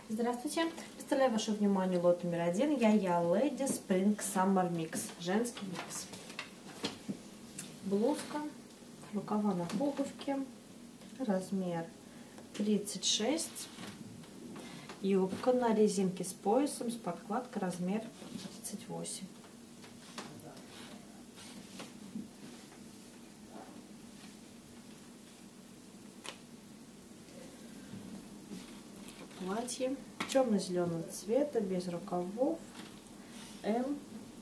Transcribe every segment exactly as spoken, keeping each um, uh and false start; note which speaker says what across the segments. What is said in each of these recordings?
Speaker 1: Здравствуйте! Представляю вашему вниманию лот номер один. Я Я Леди Spring Summer Mix. Женский микс. Блузка, рукава на пуговке, размер тридцать шесть. Юбка на резинке с поясом, с подкладкой, размер тридцать восемь. Платье темно-зеленого цвета, без рукавов, М.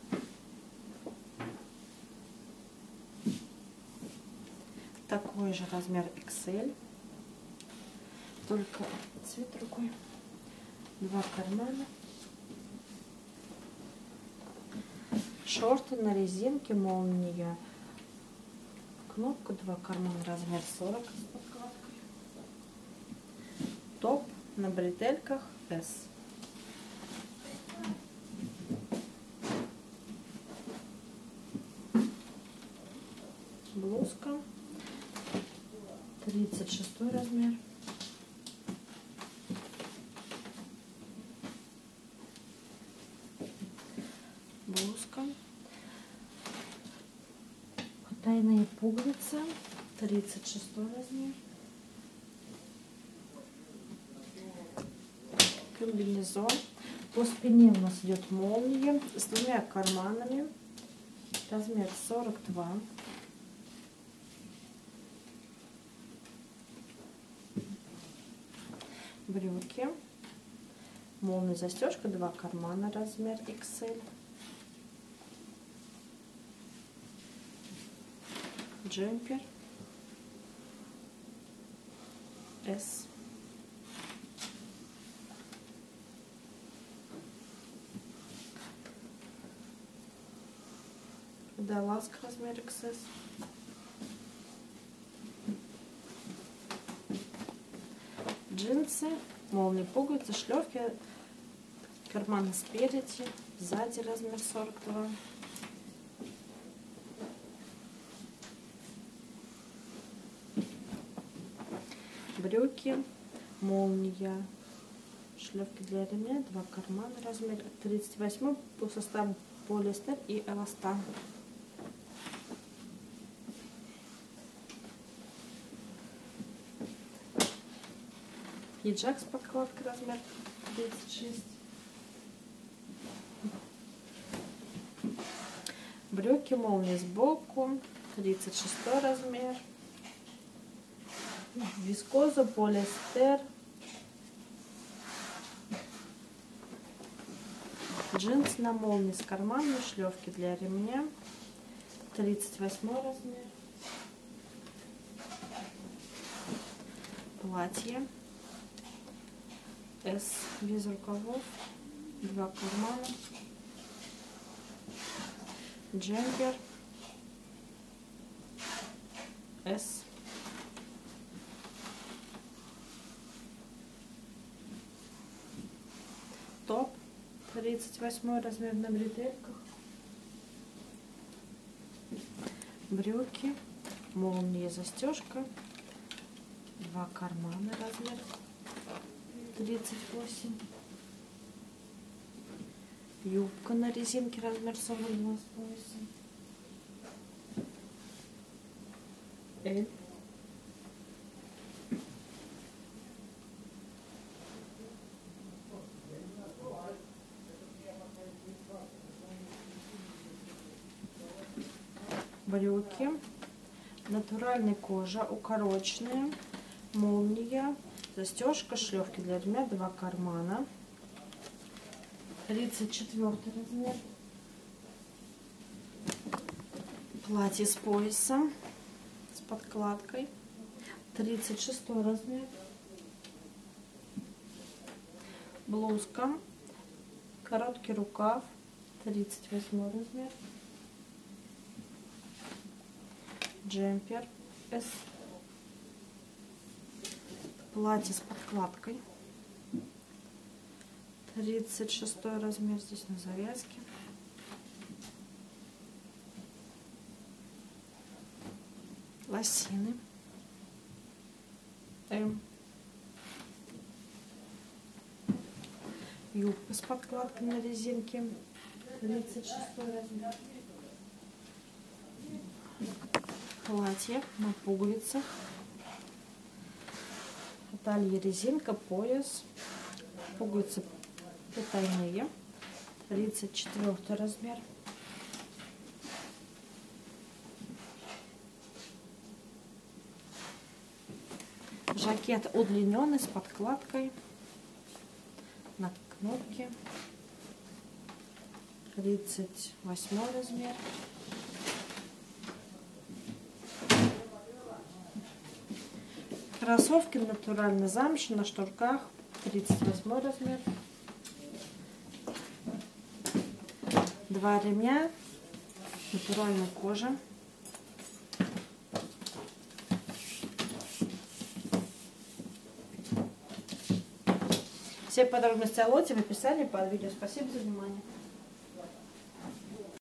Speaker 1: Такой же размер икс эль, только цвет другой. Два кармана. Шорты на резинке, молния, кнопка, два кармана, размер сорок с подкладкой. Топ на бретельках эс. Блузка тридцать шестой размер. Блузка. Потайные пуговицы тридцать шестой размер. Комбинезон. По спине у нас идет молния с двумя карманами. Размер сорок два. Брюки. Молния, застежка, два кармана, размер икс эль. Джемпер эс. Водолазка, размер икс эс. Джинсы, молния, пуговицы, шлёвки, карманы спереди, сзади, размер сорок два. Брюки, молния, шлёвки для ремня, два кармана, размер тридцать восемь, по составу полиэстер и эластан. Пиджак с подкладкой, размер тридцать шесть. Брюки, молния сбоку, тридцать шестой размер. Вискоза, полиэстер. Джинсы на молнии с карманами, шлёвки для ремня, тридцать восьмой размер. Платье эс, без рукавов, два кармана. Джемпер эс. Топ тридцать восьмой размер на бретельках. Брюки, молния, застежка, два кармана, размер тридцать восемь. Юбка на резинке, размер сорок два с поясом. Эль. Брюки, натуральной кожа, укороченная, молния, застежка, шлёвки для ремня, два кармана, тридцать четвёртый размер. Платье с поясом, с подкладкой, тридцать шестой размер. Блузка, короткий рукав, тридцать восьмой размер. Джемпер эс. Платье с подкладкой, тридцать шестой размер, здесь на завязке. Лосины М. Юбка с подкладкой на резинке. тридцать шестой размер. Платье на пуговицах. Талия резинка, пояс. Пуговицы потайные. тридцать четвёртый размер. Жакет удлиненный с подкладкой на кнопке. тридцать восьмой размер. Кроссовки натуральный замш на шнурках. тридцать восьмой размер. Два ремня. Натуральная кожа. Все подробности о лоте в описании под видео. Спасибо за внимание.